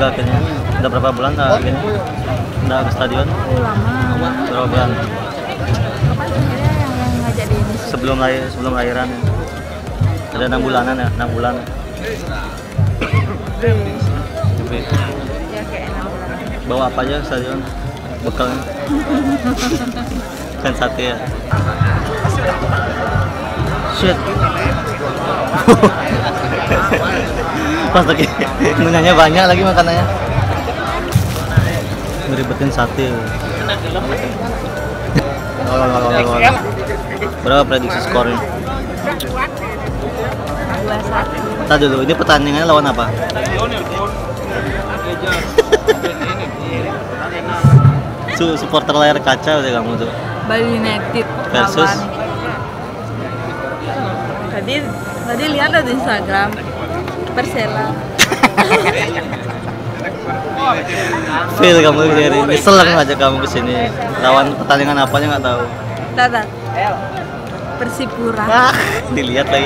juga akhirnya. Udah berapa bulan akhirnya? Udah ke stadion? Lama. Berapa bulan? Kapan akhirnya yang ngajak di ini? Sebelum lahiran. Ada 6 bulanan ya, 6 bulan. Tapi Ya kayak 6 bulan. bawa apa aja ke stadion? Bekalnya? Kan sate ya. Shit. Pas lagi nanya banyak lagi makanannya. Ngeribetin sate. Berapa prediksi skornya? 2-1. Tadi dulu, ini pertandingannya lawan apa? Supporter layar kaca udah kamu tuh. Bali United Versus? lawan. Tadi lihat ada di Instagram Persela. Feel kamu dari nyesel kan ngajak kamu kesini. Lawan pertandingan apanya nggak tahu. Tata. Persipura. Dilihat lagi.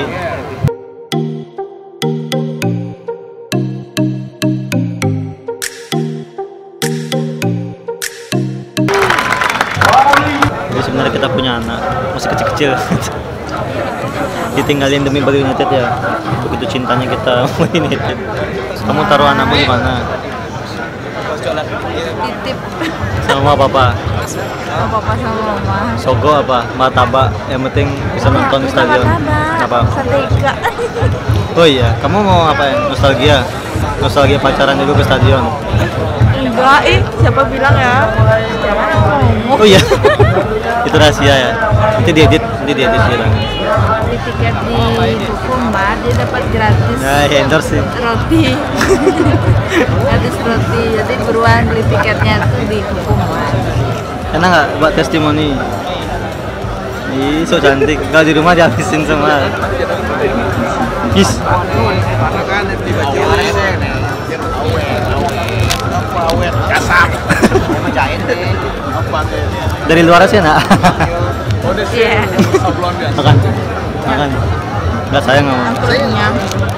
Jadi sebenarnya kita punya anak masih kecil-kecil. Ditinggalin demi Bali United ya. Begitu cintanya kita sama United. Kamu taruh anakmu di mana? Titip Sama papa. papa sama mama. Sogo apa? Martabak. Yang penting bisa nonton di stadion. Apa? Sateka. Oh iya, kamu mau apa ya? Nostalgia? Nostalgia pacaran dulu ke stadion. Enggak, siapa bilang ya? Jangan ngomong. Oh iya. Itu rahasia ya. Nanti diedit bilang. Beli tiket di Hukumar dia dapat gratis. Nah, ya endorse sih. Roti. Gratis roti. Jadi buruan beli tiketnya tuh di Hukumar. Enak nggak buat testimoni? Ih, so cantik. Kalau di rumah dihabisin semua. Is. Dari luar sih nak. Iya. Makan. Nggak sayang kamu. Kenyang.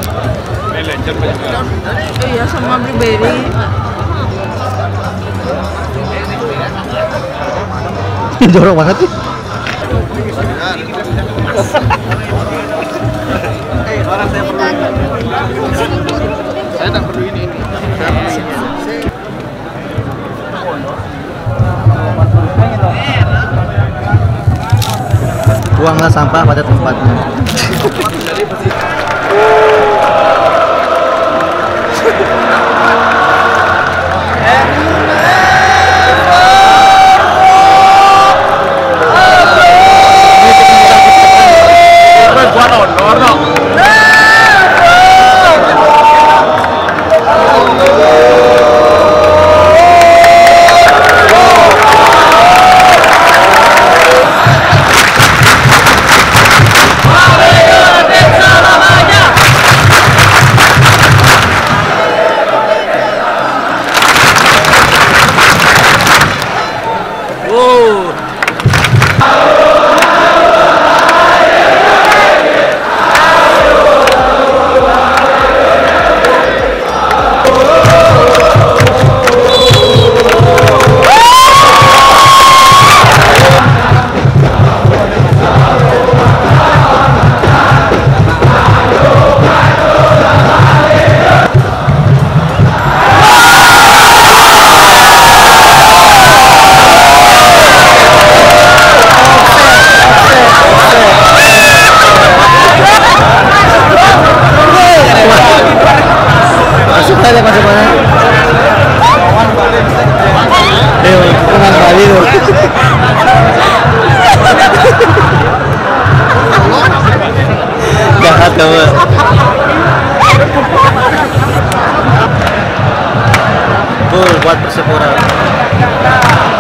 Iya sama blueberry. Jorok banget sih. Saya tak perlu ini. Buanglah sampah pada tempatnya. Jahat kamu. Buat Persipura.